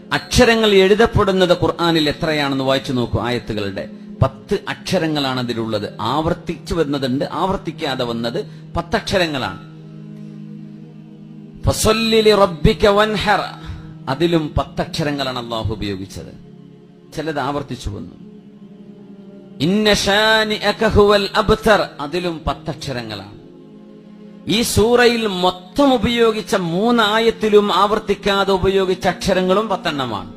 അക്ഷരങ്ങൾ എഴുതപ്പെടുന്നത് ഖുർആനിൽ എത്രയാണെന്ന് വായിച്ചു നോക്കൂ. ആയത്തുകളുടെ 10 അക്ഷരങ്ങളാണ് അതിലുള്ളത്. ആവർത്തിച്ചു വരുന്നതുണ്ട്, ആവർത്തിക്കാതെ വന്നത് 10 അക്ഷരങ്ങളാണ്. ഫസല്ലി ലിറബ്ബിക വൻഹർ, അതിലും 10 അക്ഷരങ്ങളാണ് അല്ലാഹു ഉപയോഗിച്ചത്. ചിലത് ആവർത്തിച്ചു വന്നു. ഇന്ന ശാനിഅക ഹുവൽ അബ്തർ, അതിലും 10 അക്ഷരങ്ങളാണ്. ഈ സൂറയിൽ മൊത്തം ഉപയോഗിച്ച 3 ആയത്തിലും ആവർത്തിക്കാതെ ഉപയോഗിച്ച അക്ഷരങ്ങളും 10 എണ്ണമാണ്.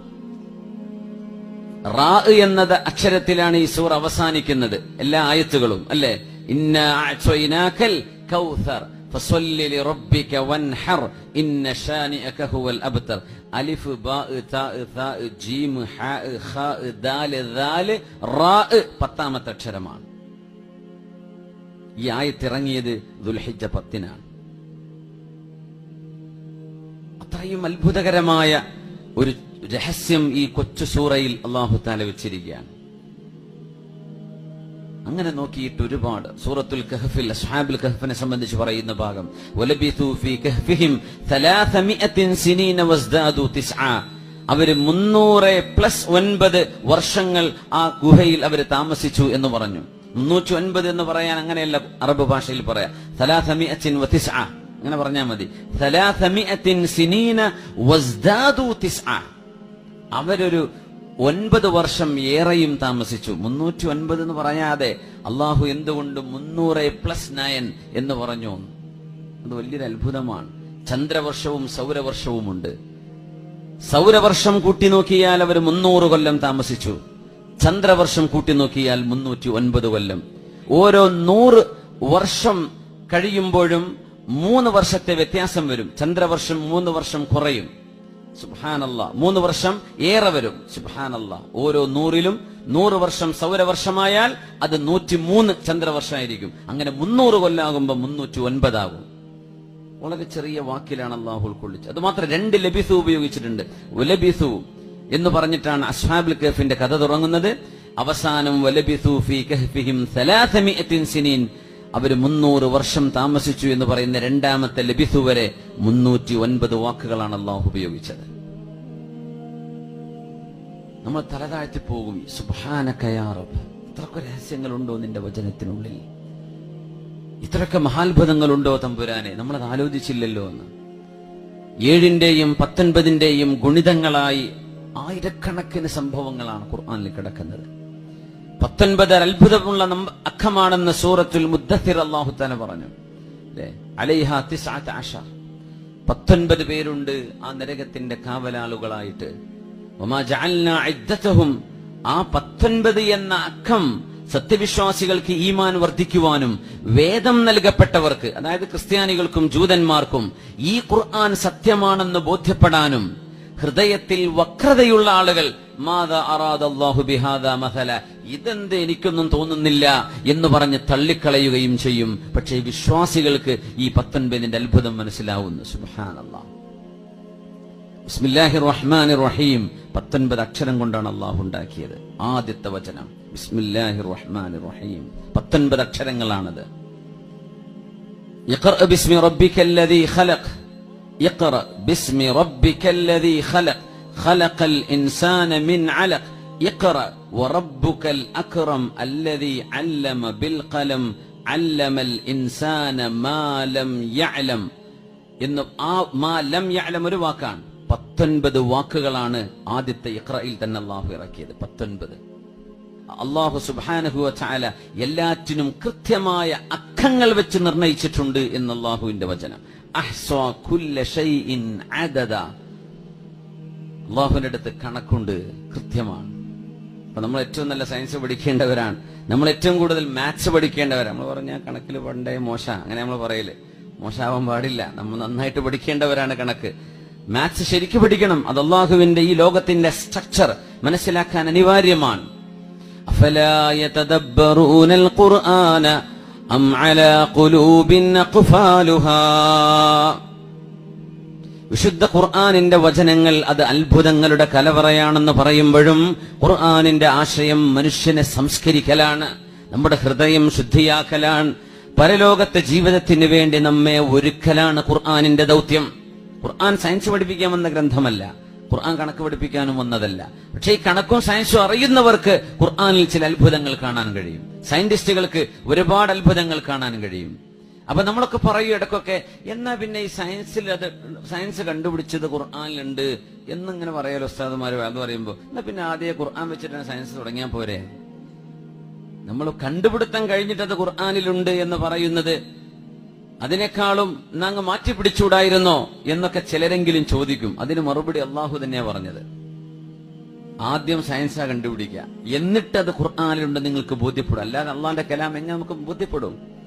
റാ എന്നത് അക്ഷരത്തിലാണ് ഈ സൂറ അവസാനിക്കുന്നത്, എല്ലാ ആയത്തുകളും അല്ലേ. ഇന്നാ അഅ്തൈനാകൽ കൗസർ ഫസല്ലി ലിറബ്ബിക വൻഹർ ഇന്ന ശാനിഅക ഹുവൽ അബ്തർ. അലിഫ് ബാ താ സാ ജീം ഹാ ഖാ ദാൽ ദാൽ റാ 10ാമത്തെ അക്ഷരമാണ്. ഈ ആയത്തിറങ്ങിയത് ദുൽഹിജ്ജ 10-നാണ്. അത്രയും അത്ഭുതകരമായ ഒരു രഹസ്യം ഈ കൊച്ചു സൂറയിൽ അല്ലാഹു തആല വെച്ചിരിക്കുകയാണ്. അങ്ങനെ നോക്കിയിട്ട് ഒരുപാട് സൂറത്തുൽ കഹ്ഫിൽ അസ്ഹാബുൽ കഹ്ഫിനെ സംബന്ധിച്ച് പറയുന്ന ഭാഗം വലബിതു ഫീ കഹ്ഫിഹിം 300 സിനീന വസ്ദാദു 9, അവര് 300+9 വർഷങ്ങൾ ആ ഗുഹയിൽ അവര് താമസിച്ചു എന്ന് പറഞ്ഞു. 309 എന്ന് പറയാൻ അങ്ങനെയല്ല അറബ് ഭാഷയിൽ പറയാം. 309 അങ്ങനെ പറഞ്ഞാൽ മതി. 300 സിനീന വസ്ദാദു 9, അവരൊരു 9 വർഷം ഏറെയും താമസിച്ചു. 309 എന്ന് പറയാതെ അള്ളാഹു എന്തുകൊണ്ട് 300+9 എന്ന് പറഞ്ഞു? അത് വലിയൊരു അത്ഭുതമാണ്. ചന്ദ്രവർഷവും സൗരവർഷവുമുണ്ട്. സൗരവർഷം കൂട്ടി നോക്കിയാൽ അവർ 300 കൊല്ലം താമസിച്ചു. ചന്ദ്രവർഷം കൂട്ടി നോക്കിയാൽ 309 കൊല്ലം. ഓരോ 100 വർഷം കഴിയുമ്പോഴും 3 വർഷത്തെ വ്യത്യാസം വരും. ചന്ദ്രവർഷം 3 വർഷം കുറയും. സുബ്ഹാനല്ലാഹ്. 3 വർഷം ഏറെ വരും. സുബ്ഹാനല്ലാഹ്. ഓരോ 100ലും 100 വർഷം സൗരവർഷമായാൽ അത് 103 ചന്ദ്രവർഷമായിരിക്കും. അങ്ങനെ 300 കൊല്ലാകുമ്പോൾ 309 ആകും. വളരെ ചെറിയ വാക്കിലാണ് അല്ലാഹു ഉൾക്കൊള്ളിച്ചത്. അത് മാത്രം 2 ലബിസു ഉപയോഗിച്ചിട്ടുണ്ട്. വലബിസു എന്ന് പറഞ്ഞിട്ടാണ് അസ്ഹാബുൽ കഹ്ഫിന്റെ കഥ തുടങ്ങുന്നത്. അവസാനം വലബിസു ഫീ കഹ്ഫിഹിം 300 സിനീൻ, അവര് 300 വർഷം താമസിച്ചു എന്ന് പറയുന്ന 2ാമത്തെ ലബിസു വരെ 309 വാക്കുകളാണ് അല്ലാഹു ഉപയോഗിച്ചത്. നമ്മൾ തലതാഴ്ത്തി പോകും. സുബ്ഹാനക യാ റബ്ബ്, ഇത്രയൊക്കെ രഹസ്യങ്ങളുണ്ടോ നിന്റെ വചനത്തിനുള്ളിൽ? ഇത്രയൊക്കെ മഹാത്ഭുതങ്ങളുണ്ടോ തമ്പുരാനെ? നമ്മളത് ആലോചിച്ചില്ലല്ലോ എന്ന്. 7ന്റെയും 19ന്റെയും ഗുണിതങ്ങളായി ആയിരക്കണക്കിന് സംഭവങ്ങളാണ് ഖുർആനിൽ കിടക്കുന്നത്. 19 അത്ഭുതമുള്ള അക്കമാണെന്ന് സൂറത്തുൽ മുദ്ദസ്സിർ അല്ലാഹു തആല പറഞ്ഞു. അലൈഹാ 19, 19 പേരുണ്ട് ആ നരകത്തിന്റെ കാവലാളുകളായിട്ട്. വമാ ജഅൽനാ ഇദ്ദതഹും, ആ 19 എന്ന അക്കം സത്യവിശ്വാസികൾക്ക് ഈമാൻ വർദ്ധിക്കുവാനും വേദം നൽകപ്പെട്ടവർക്ക്, അതായത് ക്രിസ്ത്യാനികൾക്കും ജൂതന്മാർക്കും ഈ ഖുർആൻ സത്യമാണെന്ന് ബോധ്യപ്പെടാനും, ഹൃദയത്തിൽ വക്രതയുള്ള ആളുകൾ മാദാ അറാദല്ലാഹു ബിഹാദാ മസല, ഇതെന്ത് എനിക്കൊന്നും തോന്നുന്നില്ല എന്ന് പറഞ്ഞ് തള്ളിക്കളയുകയും ചെയ്യും. പക്ഷേ വിശ്വാസികൾക്ക് ഈ 19ന്റെ അത്ഭുതം മനസ്സിലാവുന്നു. സുബ്ഹാനല്ലാഹ്. ബിസ്മില്ലാഹിർ റഹ്മാനിർ റഹീം 19 അക്ഷരം കൊണ്ടാണ് അല്ലാഹു ഉണ്ടാക്കിയത്. ആദ്യത്തെ വചനം ബിസ്മില്ലാഹിർ റഹ്മാനിർ റഹീം 19 അക്ഷരങ്ങളാണത്. ഇഖ്റ ബിസ്മി റബ്ബിക്കല്ലദീ ഖലഖ്, ഇഖ്റ ബിസ്മി റബ്ബിക്കല്ലദീ ഖലഖ്, ഖലഖൽ ഇൻസാന മിൻ അലഖ്, ഇഖ്റ വറബ്ബുക്കൽ അക്റം അല്ലദീ അല്ലമ ബിൽ ഖലം അല്ലമൽ ഇൻസാന മാ ലം യഅലം എന്ന്. ആ മാ ലം യഅലം ഒരു വാക്കാണ്. 19 വാക്കുകളാണ് ആദ്യത്തെ ഇഖ്റയിൽ തന്നെ അല്ലാഹു ഇറക്കിയത്. 19. അല്ലാഹു സുബ്ഹാനഹു വ തആല എല്ലാറ്റിനും കൃത്യമായ അക്കങ്ങൾ വെച്ച് നിർണയിച്ചിട്ടുണ്ട് എന്ന് അല്ലാഹുവിന്റെ വചനം. അഹ്സാ കുല്ല ഷൈഇൻ അദദ, അല്ലാഹുവിന്റെ അടുത്ത് കണക്കുണ്ട്, കൃത്യമാണ്. അപ്പൊ നമ്മൾ ഏറ്റവും നല്ല സയൻസ് പഠിക്കേണ്ടവരാണ്. നമ്മൾ ഏറ്റവും കൂടുതൽ മാത്സ് പഠിക്കേണ്ടവരാണ്. നമ്മൾ പറഞ്ഞാൽ കണക്കിൽ പണ്ടേ മോശ, അങ്ങനെ നമ്മൾ പറയല്. മോശമാവാൻ പാടില്ല. നമ്മൾ നന്നായിട്ട് പഠിക്കേണ്ടവരാണ് കണക്ക്. മാത്സ് ശരിക്കും പഠിക്കണം. അത് അല്ലാഹുവിന്റെ ഈ ലോകത്തിന്റെ സ്ട്രക്ചർ മനസ്സിലാക്കാൻ അനിവാര്യമാണ്. അഫലാ യതദബ്ബറൂനൽ ഖുർആന അം അലാ ഖുലൂബിൻ അഖ്ഫാലുഹാ. വിശുദ്ധ ഖുർആനിന്റെ വചനങ്ങൾ അത് അത്ഭുതങ്ങളുടെ കലവറയാണെന്ന് പറയുമ്പോഴും ഖുർആനിന്റെ ആശയം മനുഷ്യനെ സംസ്കരിക്കലാണ്, നമ്മുടെ ഹൃദയം ശുദ്ധിയാക്കലാണ്, പരലോകത്തെ ജീവിതത്തിന് വേണ്ടി നമ്മെ ഒരുക്കലാണ് ഖുർആനിന്റെ ദൗത്യം. ഖുർആൻ സയൻസ് പഠിപ്പിക്കാൻ വന്ന ഗ്രന്ഥമല്ല. ഖുർആൻ കണക്ക് പഠിപ്പിക്കാനും വന്നതല്ല. പക്ഷെ ഈ കണക്കും സയൻസും അറിയുന്നവർക്ക് ഖുർആനിൽ ചില അത്ഭുതങ്ങൾ കാണാൻ കഴിയും. സയന്റിസ്റ്റുകൾക്ക് ഒരുപാട് അത്ഭുതങ്ങൾ കാണാൻ കഴിയും. അപ്പൊ നമ്മളൊക്കെ പറയും ഇടക്കൊക്കെ, എന്നാ പിന്നെ ഈ സയൻസ് കണ്ടുപിടിച്ചത് ഖുർആനിലുണ്ട് എന്നിങ്ങനെ പറയാലോ ഉസ്താദുമാര് അത് പറയുമ്പോ, എന്നാ പിന്നെ ആദ്യം ഖുർആൻ വെച്ചിട്ടാണ് സയൻസ് തുടങ്ങിയാൽ പോരെ? നമ്മൾ കണ്ടുപിടുത്തം കഴിഞ്ഞിട്ട് അത് ഖുർആനിലുണ്ട് എന്ന് പറയുന്നത് അതിനേക്കാളും അങ്ങ് മാറ്റിപ്പിടിച്ചൂടായിരുന്നോ എന്നൊക്കെ ചിലരെങ്കിലും ചോദിക്കും. അതിന് മറുപടി അള്ളാഹു തന്നെയാ പറഞ്ഞത്. ആദ്യം സയൻസാ കണ്ടുപിടിക്കുക, എന്നിട്ട് അത് ഖുർആനിലുണ്ട് നിങ്ങൾക്ക് ബോധ്യപ്പെടും. അല്ലാതെ അള്ളാന്റെ കലാം എങ്ങനെ നമുക്ക് ബോധ്യപ്പെടും?